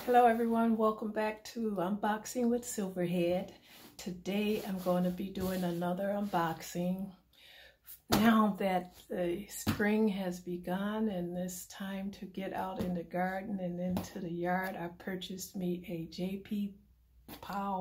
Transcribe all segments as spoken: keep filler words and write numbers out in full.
Hello everyone, welcome back to Unboxing with Silverhead. Today I'm going to be doing another unboxing. Now that the spring has begun and it's time to get out in the garden and into the yard, I purchased me a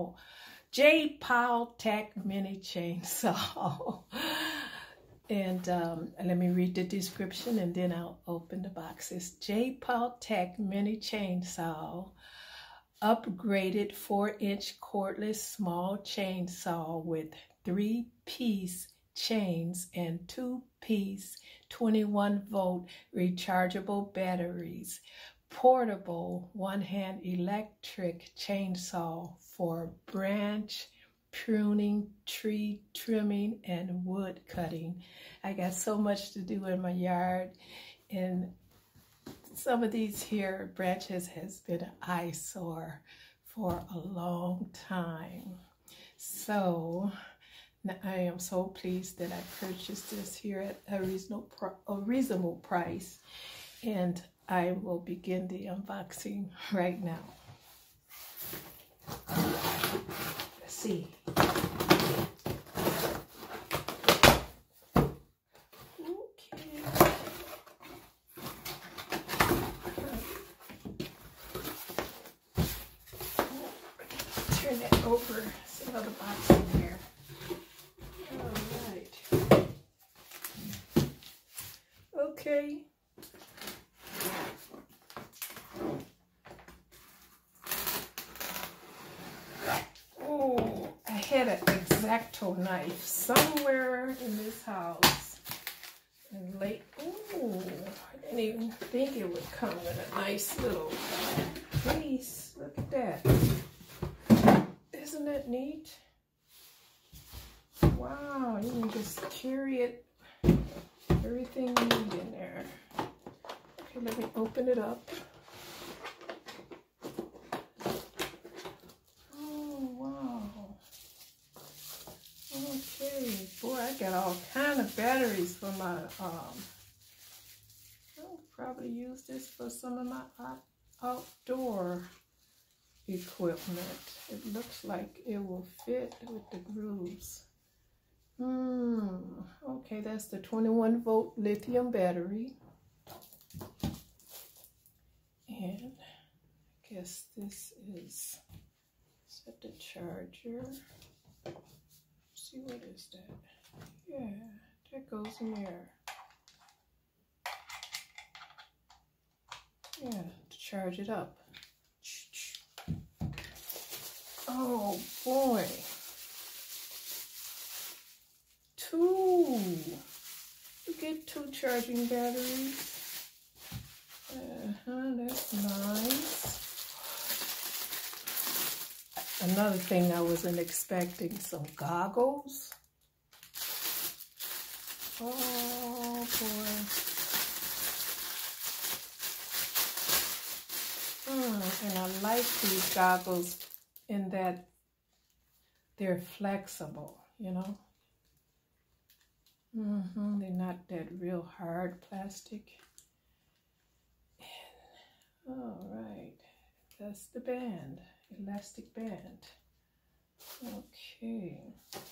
Jpowtech mini chainsaw. And, um, and let me read the description and then I'll open the box. It's Jpowtech mini chainsaw, upgraded four inch cordless small chainsaw with three piece chains and two piece twenty-one volt rechargeable batteries. Portable one hand electric chainsaw for branch pruning, tree trimming, and wood cutting. I got so much to do in my yard, and some of these here branches has been an eyesore for a long time. So I am so pleased that I purchased this here at a reasonable, a reasonable price, and I will begin the unboxing right now. Let's see. Turn that over. See how the box in here. All right. Okay. Oh, I had an X-Acto knife somewhere in this house. And late. Oh, I didn't even think it would come with a nice little piece. Look at that. Isn't that neat? Wow, you can just carry it, everything you need in there. Okay, let me open it up. Oh, wow. Okay, boy, I got all kind of batteries for my, um, I'll probably use this for some of my outdoor equipment. It looks like it will fit with the grooves. Hmm. Okay, that's the twenty-one volt lithium battery. And I guess this is set the charger. Let's see, what is that? Yeah, that goes in there. Yeah, to charge it up. Oh boy, two, you get two charging batteries. Uh-huh, that's nice. Another thing I wasn't expecting, some goggles. Oh boy. Mm, and I like these goggles in that they're flexible, you know. Mm-hmm. They're not that real hard plastic. And, all right, that's the band, elastic band. Okay.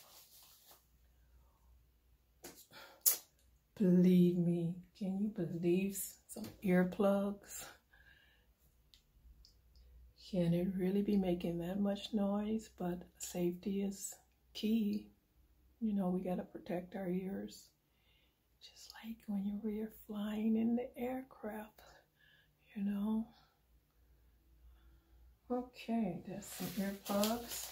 Believe me, can you believe some earplugs? Can it really be making that much noise? But safety is key. You know, we got to protect our ears. Just like when you're flying in the aircraft, you know. Okay, there's some earplugs.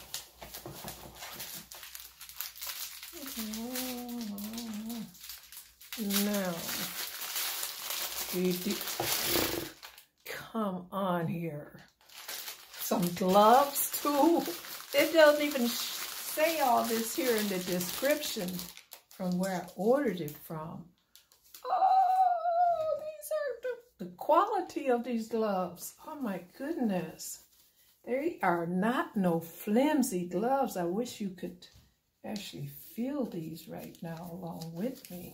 Now, we do, come on here. Some gloves too. It doesn't even say all this here in the description from where I ordered it from. Oh, these are the, the quality of these gloves. Oh my goodness. They are not no flimsy gloves. I wish you could actually feel these right now along with me.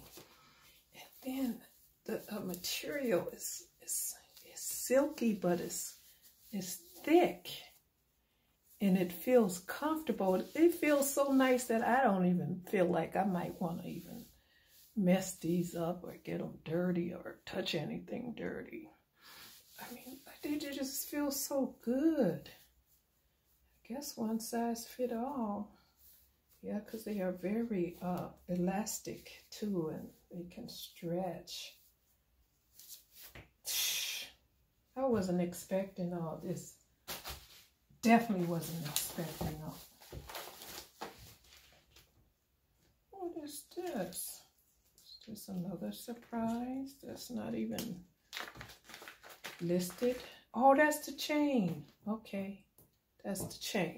And then the uh, material is, is, is silky, but it's It's thick and it feels comfortable. It feels so nice that I don't even feel like I might want to even mess these up or get them dirty or touch anything dirty. I mean, they just feel so good. I guess one size fit all. Yeah, because they are very uh, elastic too, and they can stretch. I wasn't expecting all this. Definitely wasn't expecting all. What is this? Is this another surprise that's not even listed? Oh, that's the chain. Okay, that's the chain.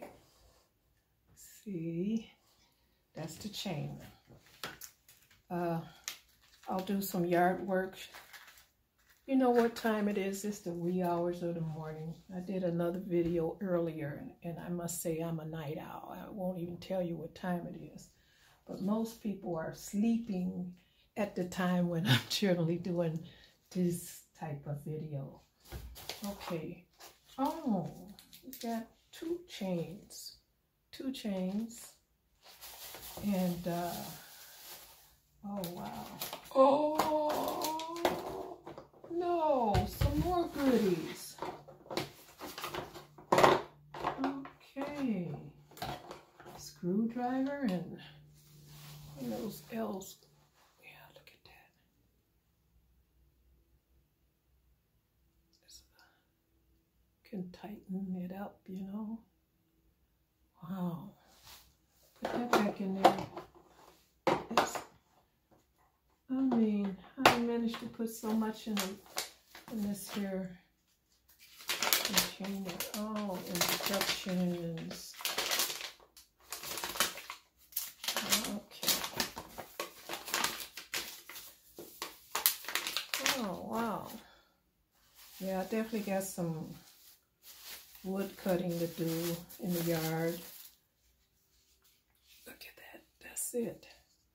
See, that's the chain. Uh, I'll do some yard work. You know what time it is? It's the wee hours of the morning. I did another video earlier, and, and I must say I'm a night owl. I won't even tell you what time it is. But most people are sleeping at the time when I'm generally doing this type of video. Okay. Oh, we got two chains. Two chains. And, uh, oh, wow. Oh, no, some more goodies. Okay. Screwdriver and, and those L's. Yeah, look at that. Just can tighten it up, you know. Wow. Put that back in there. It's, I mean, I managed to put so much in, the, in this here container. Oh, instructions. Okay. Oh, wow. Yeah, I definitely got some wood cutting to do in the yard. Look at that. That's it.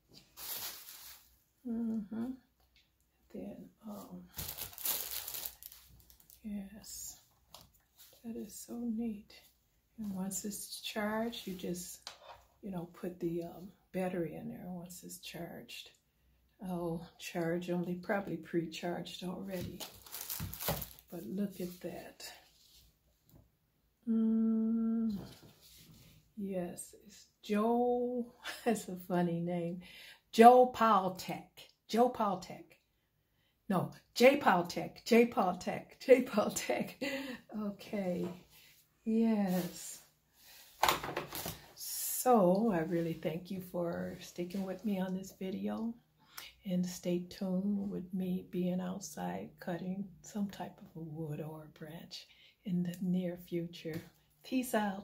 Mm-hmm. Then, um, yes, that is so neat. And once it's charged, you just, you know, put the um, battery in there once it's charged. I'll charge them. They probably pre-charged already. But look at that. Mm, yes, it's Joe. That's a funny name. Jpowtech. Jpowtech. No, Jpowtech. Jpowtech. Jpowtech. Okay. Yes. So I really thank you for sticking with me on this video. And stay tuned with me being outside cutting some type of a wood or a branch in the near future. Peace out.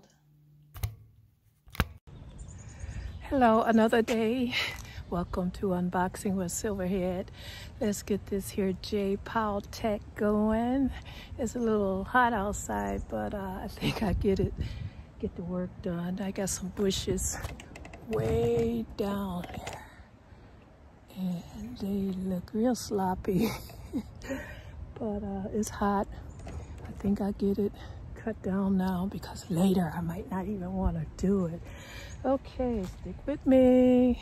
Hello, another day. Welcome to Unboxing with Silverhead. Let's get this here Jpowtech going. It's a little hot outside, but uh, I think I get it, get the work done. I got some bushes way down there. And they look real sloppy, but uh, it's hot. I think I get it cut down now because later I might not even want to do it. Okay, stick with me.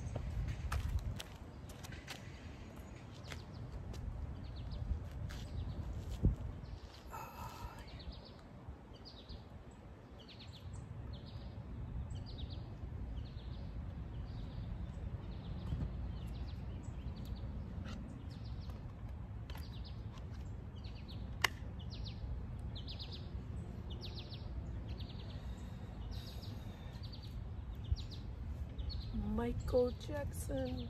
Michael Jackson.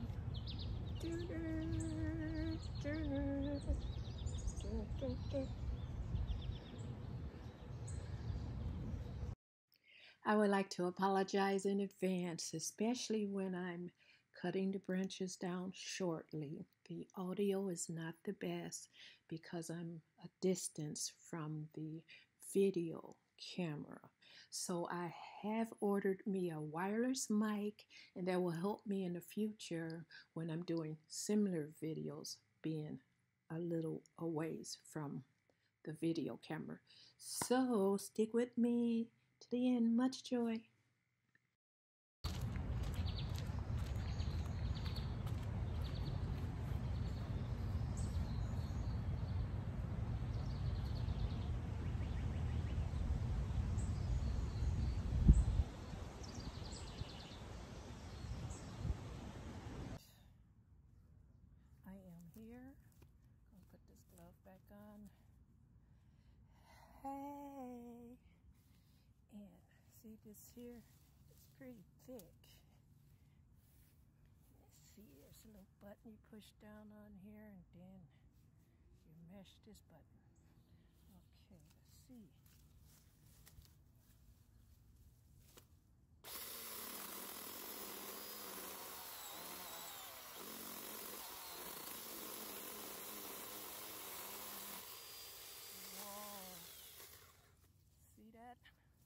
I would like to apologize in advance, especially when I'm cutting the branches down shortly. The audio is not the best because I'm a distance from the video camera. So I have ordered me a wireless mic, and that will help me in the future when I'm doing similar videos, being a little a ways from the video camera. So stick with me to the end. Much joy. I am here. I'm gonna put this glove back on. Hey, and see this here? It's pretty thick. Let's see, there's a little button you push down on here, and then you mesh this button. Okay, let's see. See that?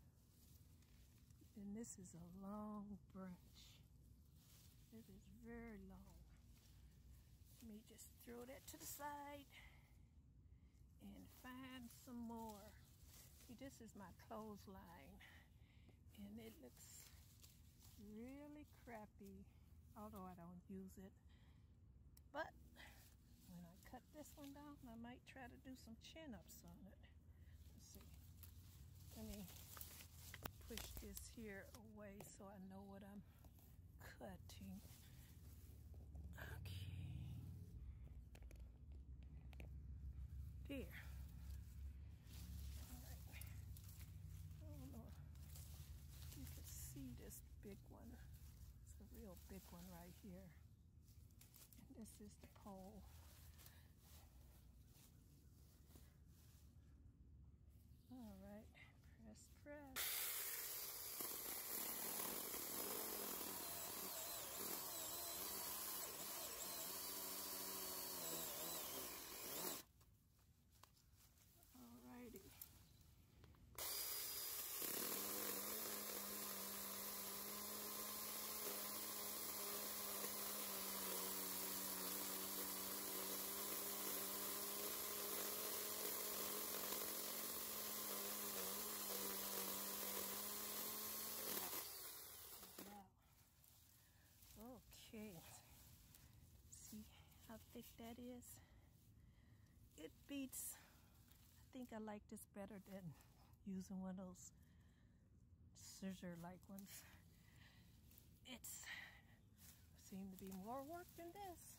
And this is a long branch. This is very long. Let me just throw that to the side and find some more. See, this is my clothesline, and it looks really crappy, although I don't use it. But when I cut this one down, I might try to do some chin-ups on it. Let's see. Let me push this here away so I know what I'm cutting. Okay. There. All right. I don't know if you can see this big one. It's a real big one right here. And this is the pole. All right. Press, press. Alrighty. Okay, see how thick that is? It beats. I think I like this better than using one of those scissor-like ones. It's seemed to be more work than this.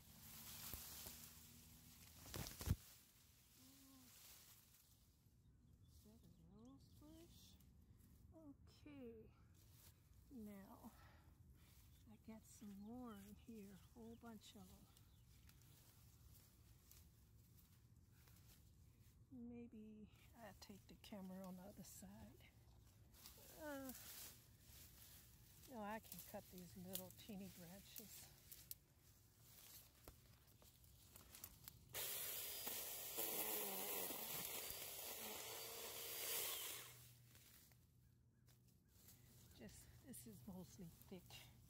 Is that a rose bush? Okay, now I got some more in here, a whole bunch of them. Maybe I'll take the camera on the other side. Uh, no, I can cut these little teeny branches. Just, this is mostly thick.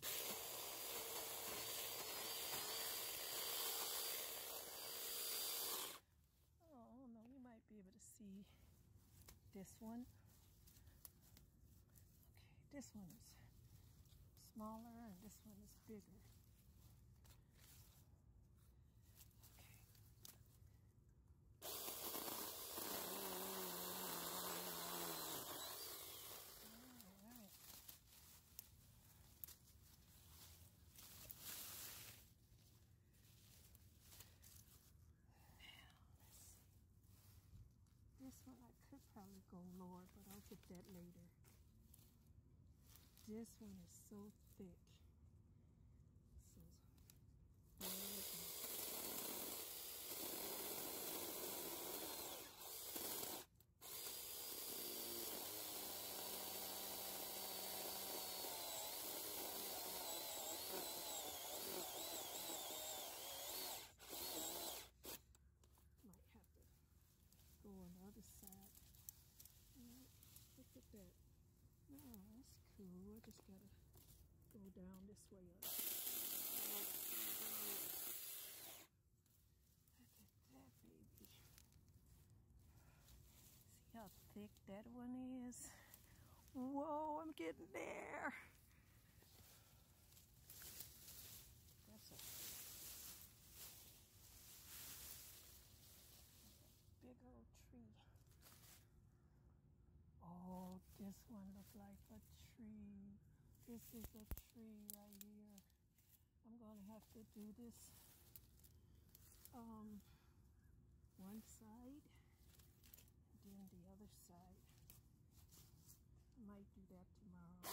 Be able to see this one. Okay, this one is smaller and this one is bigger. Okay. All right. This one I could probably go lower, but I'll get that later. This one is so thick. So might have to go on the other side. Right, look at that. Oh, that's cool. I just gotta go down this way. Look at that, baby. thick that one is. Whoa, I'm getting there. That's a, that's a big old tree. Oh, this one looks like a tree. This is a tree right here. I'm gonna have to do this um, one side, then the other side. I might do that tomorrow.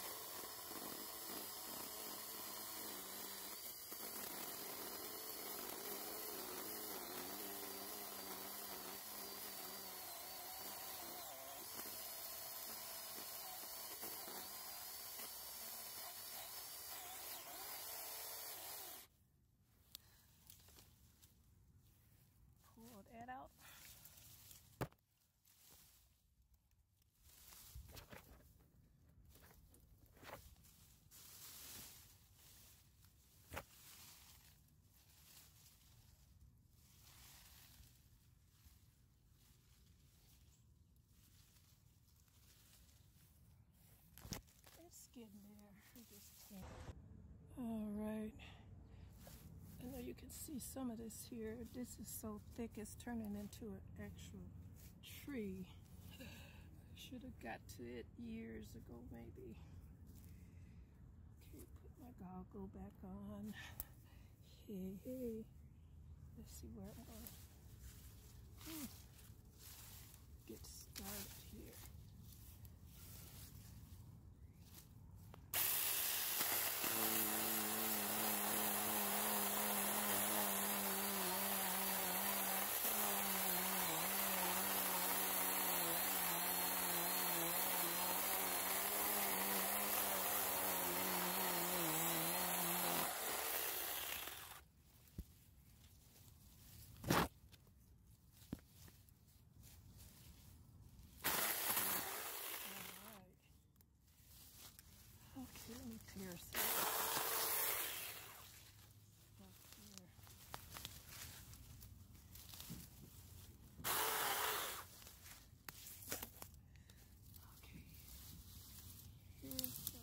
Pull that out. It's getting there. I just can't. All right. I know you can see some of this here. This is so thick, it's turning into an actual tree. Should have got to it years ago, maybe. Okay, put my goggle back on. Hey, hey. Let's see where I'm going to get started here. Okay, let me pierce it. Up here. Okay. Here's the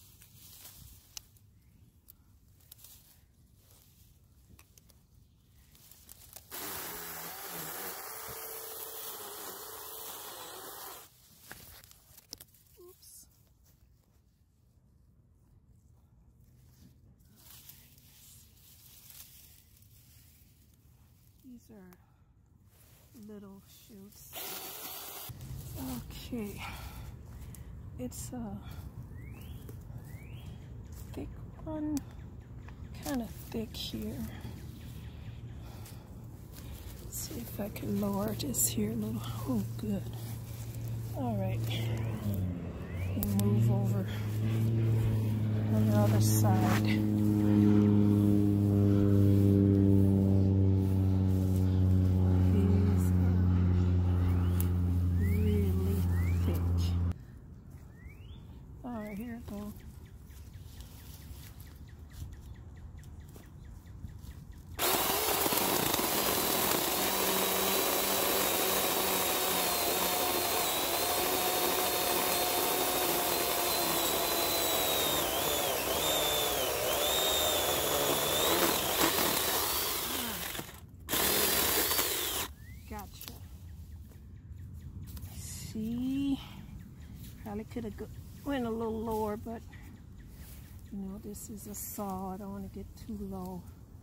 oops. These are little shoots. Okay, it's a thick one, kind of thick here. Let's see if I can lower this here a little. Oh, good. All right, and move over on the other side. Here it goes. Gotcha. See, probably could have went a little lower, but you know, this is a saw. I don't want to get too low.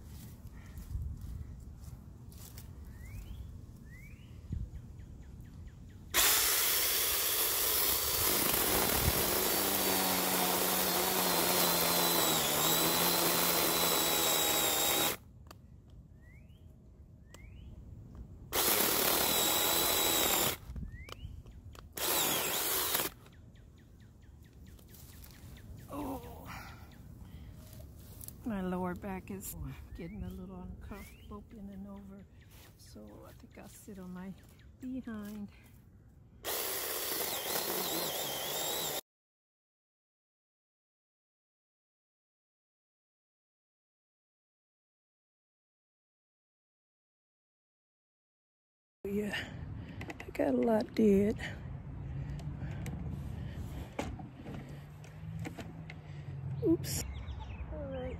My lower back is getting a little uncomfortable bending over, so I think I'll sit on my behind. Yeah, I got a lot did. Oops. All right.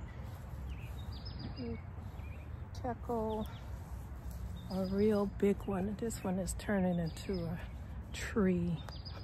Tackle a real big one. This one is turning into a tree.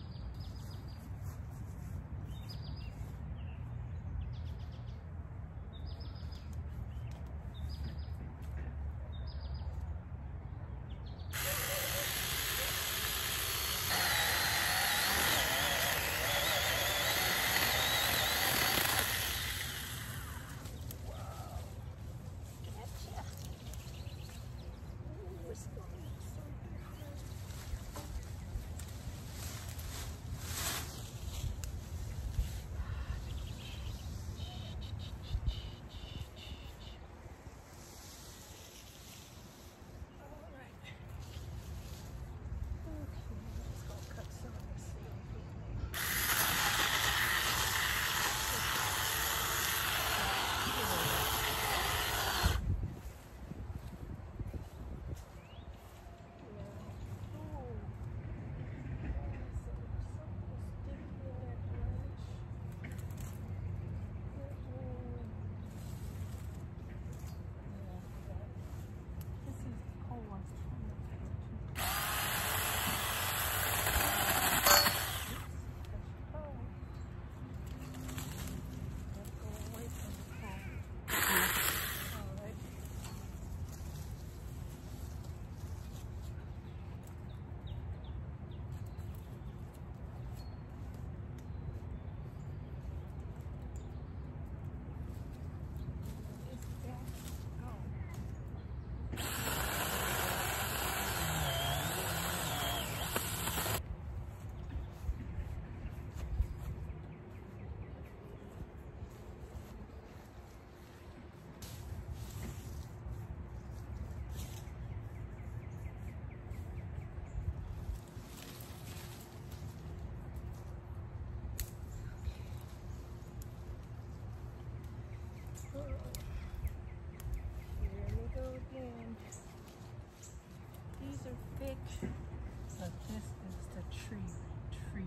But this is the tree, tree.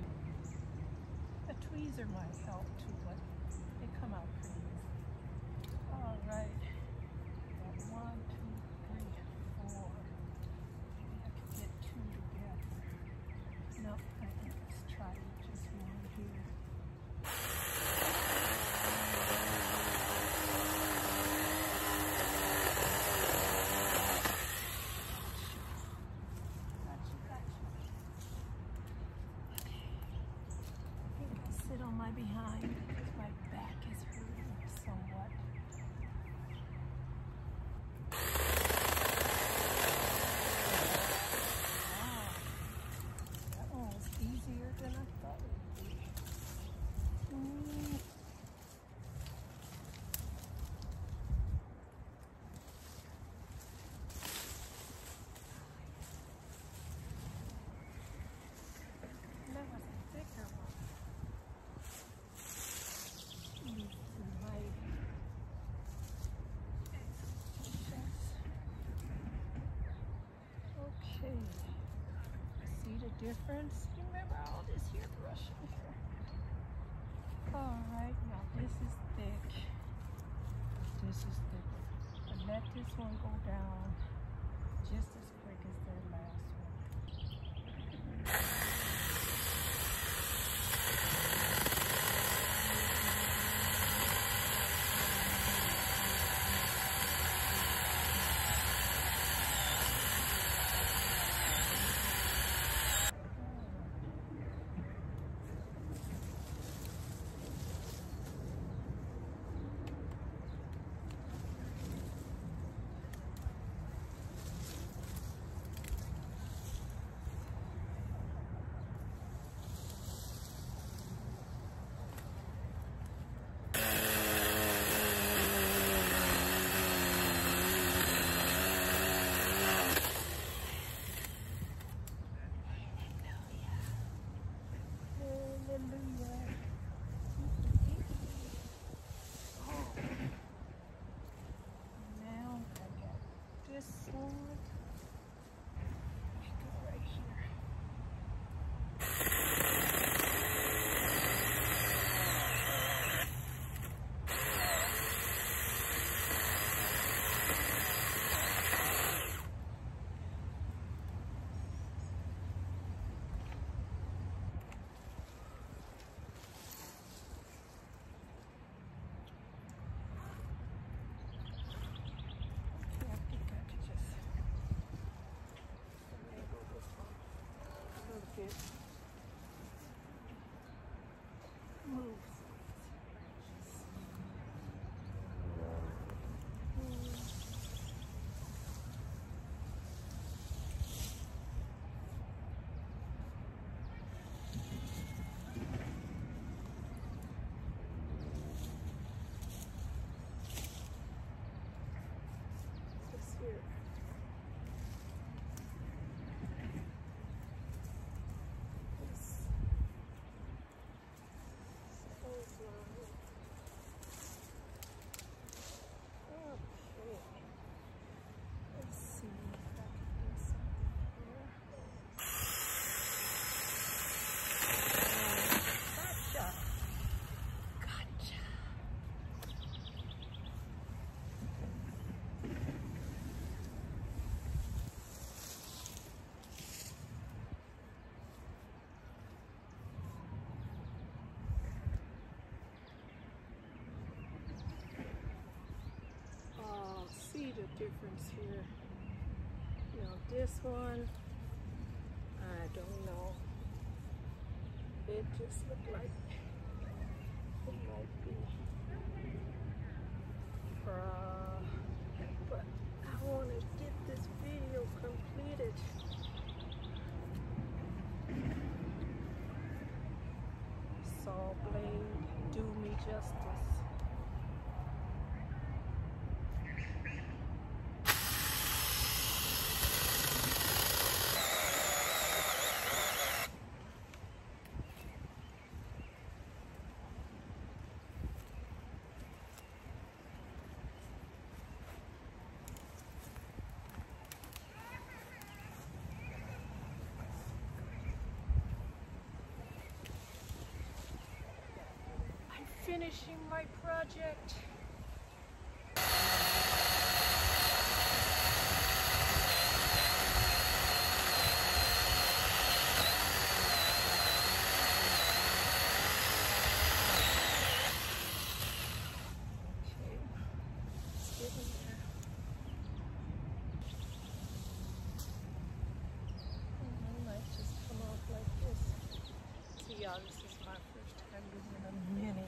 The tweezer might help too, but they come out pretty easy. All right, got one, two, three, four. Maybe I could get two together. No, I think let's try just one here. On my behind because my back is hurting somewhat. Wow, that one was easier than I thought it would be. Mm. That was a thicker one. Okay, see the difference? Remember all this here brushing here. All right, now this is thick. This is thicker. But let this one go down just as quick as the last one. difference here. Now this one, I don't know. It just looked like it might be uh, but I want to get this video completed. Saw blade, do me justice. Finishing my project. Okay, it's getting there. I might just come off like this. See y'all, this is my first time using a mini.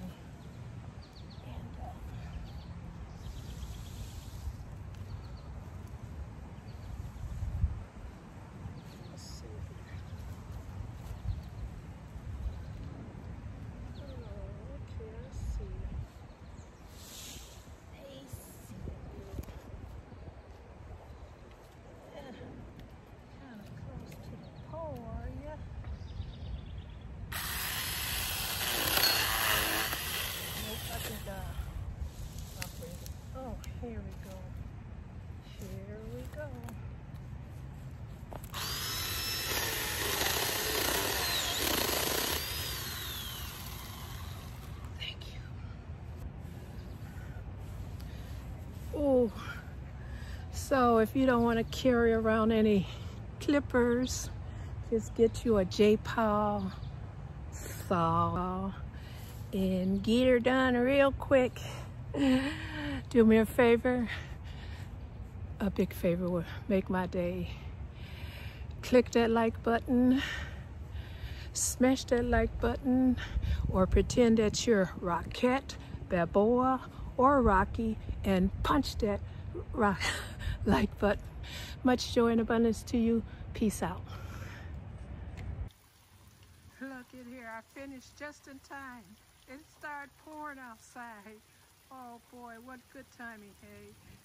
Oh, here we go. Here we go. Thank you. Oh, so if you don't want to carry around any clippers, just get you a Jpowtech Saw and get her done real quick. Do me a favor, a big favor would make my day. Click that like button, smash that like button, or pretend that you're Rocket, Balboa, or Rocky and punch that rock like button. Much joy and abundance to you. Peace out. Look at here, I finished just in time. It started pouring outside. Oh boy, what good timing, hey?